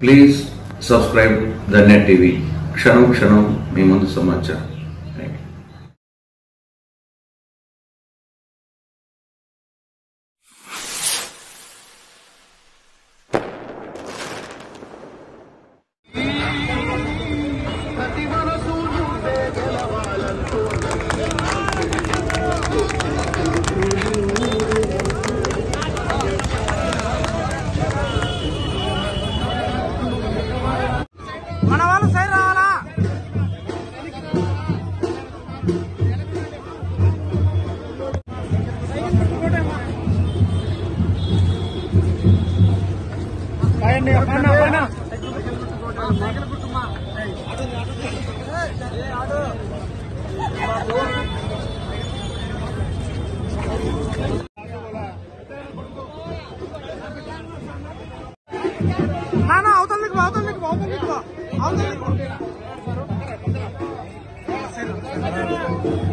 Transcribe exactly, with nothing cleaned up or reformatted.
Please subscribe the net TV. క్షణం క్షణం మీ ముందు సమాచారం. మన వాళ్ళు సైడ్ రావాలా? నానా అవతల నీకు అవతల నీకు అవతల నీకు అవతల నీకు